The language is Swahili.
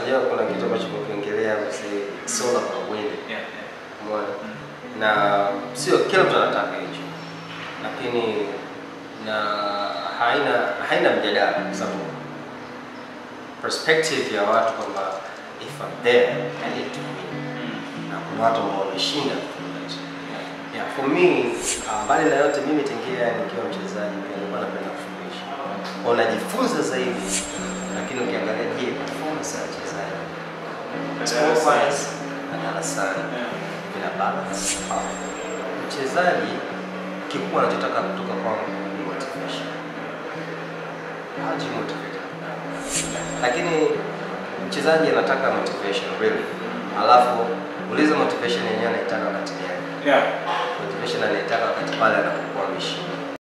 unajua kuna kitu ambacho kukiongelea it's all about winning. Umeona? Na sio kila mtu anataka hicho. Lakini na haina mjadala kwa sababu perspective ya watu kwamba if I'm there I need to win. Na kuna watu ambao wameshinda. Yeah, for me, mbali na yote mimi tangia nikiwa mchezaji pia nilikuwa napenda kufundisha. Unajifunza zaidi, lakini ukiangalia je, performance ya mchezaji score-wise na darasani bila balance. Mchezaji kikubwa anachotaka kutoka kwangu ni motivation. Haji motivate. Lakini mchezaji anataka motivation really. Alafu uliza motivation yenyewe anaitaka wakati gani? Motivation anaitaka wakati pale anapokuwa ameshinda.